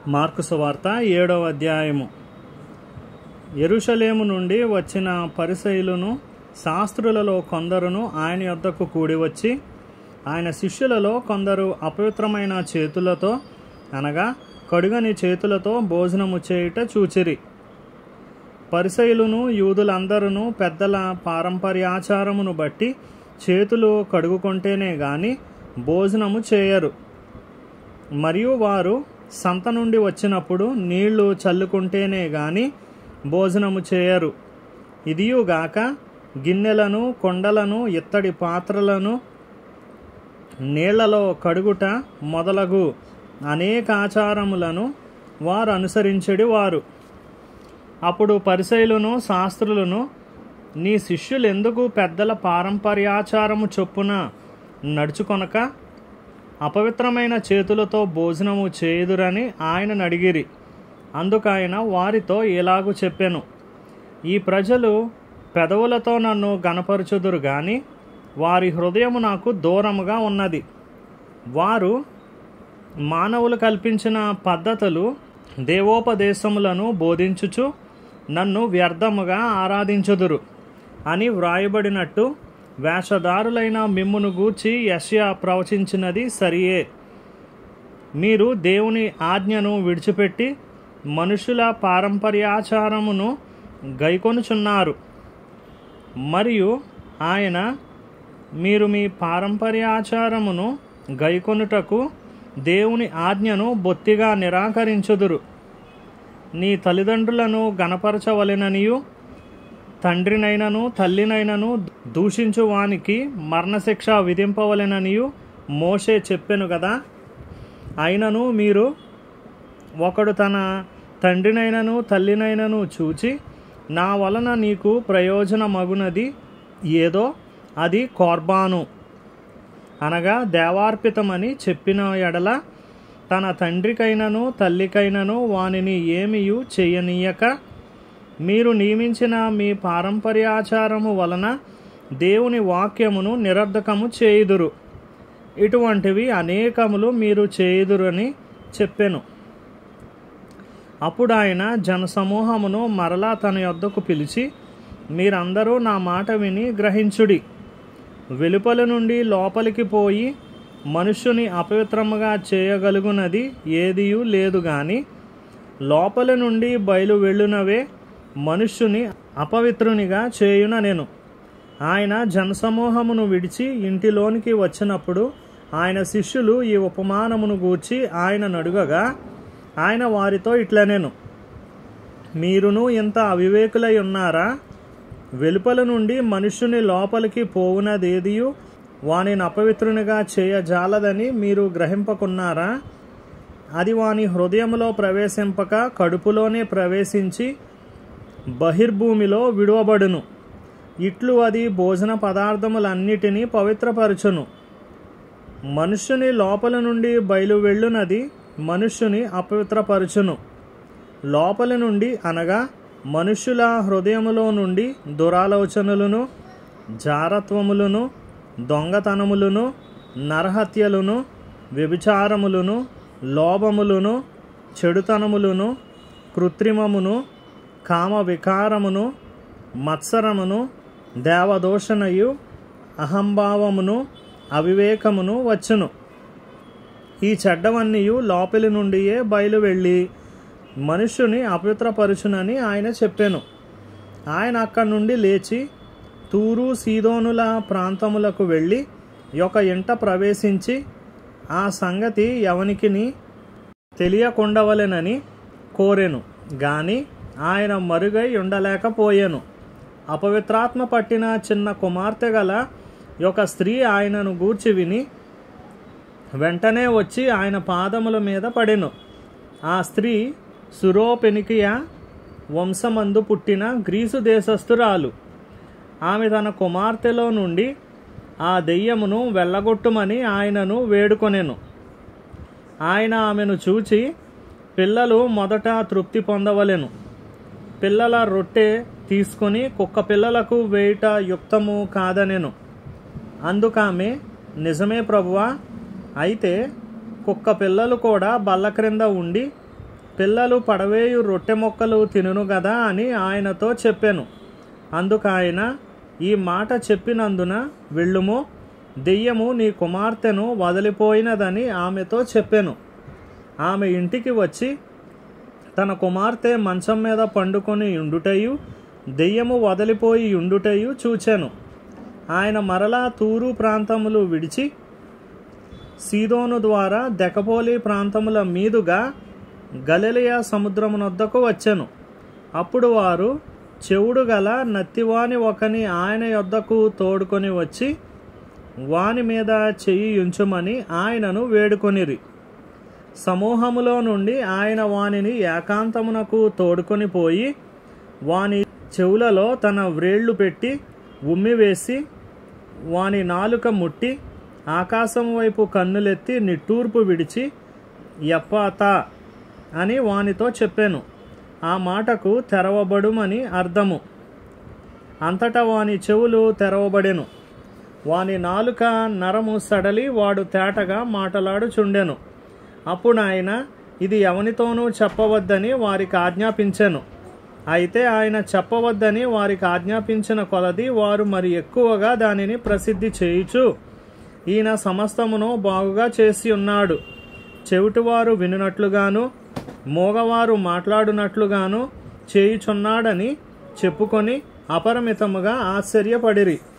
Mark సువార్త 7వ అధ్యాయము. యెరూషలేము నుండి వచ్చిన పరిసయ్యులను శాస్త్రులలో కొందరును ఆయన యొద్దకు కూడివచ్చి, ఆయన శిష్యులలో కొందరు అపవిత్రమైన చేతులతో అనగా కడుగని చేతులతో భోజనము చేయుట చూచిరి. పరిసయ్యులను యూదులందరూ పెద్దల పారంపర్యాచారమును బట్టి చేతులు కడుగుకొంటేనే గాని భోజనము చేయరు. మరియు వారు సంత నుండి వచ్చినప్పుడు నీళ్లు చల్లుకుంటేనే గాని భోజనము చేయరు. ఇదియుగాక గిన్నెలను, కొండలను, ఇత్తడి పాత్రలను నీళ్లలో కడుగుట మొదలగు అనేక ఆచారములను వారు అనుసరించెడి వారు. అప్పుడు పరిసయ్యులను శాస్త్రులను, నీ శిష్యులు ఎందుకు పెద్దల పారంపర్యాచారము చొప్పున నడుచుకొనక అపవిత్రమైన చేతులతో భోజనము చేయుదురని ఆయనను అడిగిరి. అందుకైన వారితో ఇలాగు చెప్పెను, ఈ ప్రజలు పెదవులతో నన్ను గణపరచుదురు గాని వారి హృదయము నాకు దూరముగా ఉన్నది. వారు మానవులు కల్పించిన పద్ధతులు దేవోపదేశములను బోధించుచు నన్ను వ్యర్థముగా ఆరాధించుదురు అని వ్రాయబడినట్టు వేషధారులైన మిమ్మును గూర్చి యెషయా ప్రవచించినది సరియే. మీరు దేవుని ఆజ్ఞను విడిచిపెట్టి మనుషుల పారంపర్యాచారమును గైకొనుచున్నారు. మరియు ఆయన, మీరు మీ పారంపర్యాచారమును గైకొనుటకు దేవుని ఆజ్ఞను బొత్తిగా నిరాకరించుదురు. నీ తల్లిదండ్రులను గణపరచవలెననియు తండ్రినైనను తల్లినైనను దూషించు వానికి మరణశిక్ష విధింపవలెననియు మోషే చెప్పెను గదా. అయినను మీరు ఒకడు తన తండ్రినైనను తల్లినైనను చూచి, నా వలన నీకు ప్రయోజనమగునది ఏదో అది కోర్బాను అనగా దేవార్పితమని చెప్పిన ఎడల, తన తండ్రికైనను తల్లికైనను వానిని ఏమియు చెయ్యనీయక మీరు నియమించిన మీ పారంపర్యాచారము వలన దేవుని వాక్యమును నిరర్ధకము చేయుదురు. ఇటువంటివి అనేకములు మీరు చేయుదురని చెప్పెను. అప్పుడు ఆయన జనసమూహమును మరలా తన యొద్దకు పిలిచి, మీరందరూ నా మాట విని గ్రహించుడి. వెలుపల నుండి లోపలికి పోయి మనుష్యుని అపవిత్రముగా చేయగలుగునది ఏదియూ లేదు గాని లోపల నుండి బయలు వెళ్ళునవే మనుష్యుని అపవిత్రునిగా చేయుననెను. ఆయన జనసమూహమును విడిచి ఇంటిలోనికి వచ్చినప్పుడు ఆయన శిష్యులు ఈ ఉపమానమును గూర్చి ఆయన అడుగగా, ఆయన వారితో ఇట్లనెను, మీరును ఇంత అవివేకులై ఉన్నారా? వెలుపల నుండి మనుష్యుని లోపలికి పోవునదేదియు వానిని అపవిత్రునిగా చేయజాలదని మీరు గ్రహింపకున్నారా? అది వాని హృదయములో ప్రవేశింపక కడుపులోనే ప్రవేశించి బహిర్భూమిలో విడువబడును. ఇట్లు అది భోజన పదార్థములన్నిటినీ పవిత్రపరచును. మనుష్యుని లోపల నుండి బయలు వెళ్ళునది మనుష్యుని అపవిత్రపరచును. లోపల నుండి అనగా మనుష్యుల హృదయములో నుండి దురాలోచనలను, జారత్వములను, దొంగతనములను, నరహత్యలను, వ్యభిచారములను, లోభములను, చెడుతనములను, కృత్రిమమును, కామ వికారమును, మత్సరమును, దేవదోషణయు, అహంభావమును, అవివేకమును వచ్చును. ఈ చెడ్డవన్నీయు లోపలి నుండియే బయలు వెళ్ళి మనుష్యుని అపవిత్రపరచునని ఆయన చెప్పెను. ఆయన అక్కడి నుండి లేచి తూరు సీదోనుల ప్రాంతములకు వెళ్ళి ఒక ఇంట ప్రవేశించి ఆ సంగతి ఎవనికిని తెలియకుండవలెనని కోరెను గాని ఆయన మరుగై ఉండలేకపోయెను. అపవిత్రాత్మ పట్టిన చిన్న కుమార్తె గల ఒక స్త్రీ ఆయనను గూర్చి విని వెంటనే వచ్చి ఆయన పాదముల మీద పడెను. ఆ స్త్రీ సురోపెనికియా వంశమందు పుట్టిన గ్రీసు దేశస్థురాలు. ఆమె తన కుమార్తెలో నుండి ఆ దెయ్యమును వెళ్ళగొట్టుమని ఆయనను వేడుకొనెను. ఆయన ఆమెను చూచి, పిల్లలు మొదట తృప్తి పొందవలెను. పిల్లల రొట్టె తీసుకుని కుక్క పిల్లలకు వేయుట యుక్తము కాదనెను. అందుకామె, నిజమే ప్రభువా, అయితే కుక్క పిల్లలు కూడా బల్ల క్రింద ఉండి పిల్లలు పడవేయు రొట్టె మొక్కలు తినును గదా అని ఆయనతో చెప్పాను. అందుకు ఆయన, ఈ మాట చెప్పినందున వెళ్ళుము, దెయ్యము నీ కుమార్తెను వదిలిపోయినదని ఆమెతో చెప్పాను. ఆమె ఇంటికి వచ్చి తన కుమార్తె మంచం మీద పండుకొని ఉండుటయు దెయ్యము వదిలిపోయి ఉండుటయు చూచాను. ఆయన మరలా తూరు ప్రాంతములు విడిచి సీదోను ద్వారా దెకపోలి ప్రాంతముల మీదుగా గలిలయ సముద్రమునొద్దకు వచ్చెను. అప్పుడు వారు చెవుడు గల నత్తివాని ఒకని ఆయన యొద్దకు తోడుకొని వచ్చి వాని మీద చెయ్యి ఉంచుమని ఆయనను వేడుకొనిరి. సమూహములో నుండి ఆయన వానిని ఏకాంతమునకు తోడుకొని పోయి వాని చెవులలో తన వ్రేళ్లు పెట్టి ఉమ్మివేసి వాని నాలుక ముట్టి ఆకాశం వైపు కన్నులెత్తి నిట్టూర్పు విడిచి ఎప్పాతా అని వానితో చెప్పాను. ఆ మాటకు తెరవబడుమని అర్థము. అంతటా వాని చెవులు తెరవబడెను. వాని నాలుక నరము సడలి వాడు తేటగా మాటలాడుచుండెను. అప్పుడు ఆయన ఇది ఎవనితోనూ చెప్పవద్దని వారికి ఆజ్ఞాపించెను. అయితే ఆయన చెప్పవద్దని వారికి ఆజ్ఞాపించిన కొలది వారు మరి ఎక్కువగా దానిని ప్రసిద్ధి చేయుచు, ఈయన సమస్తమును బాగుగా చేసి ఉన్నాడు, చెవిటివారు వినునట్లుగాను మోగవారు మాట్లాడునట్లుగాను చేయుచున్నాడని చెప్పుకొని అపరిమితముగా ఆశ్చర్యపడిరి.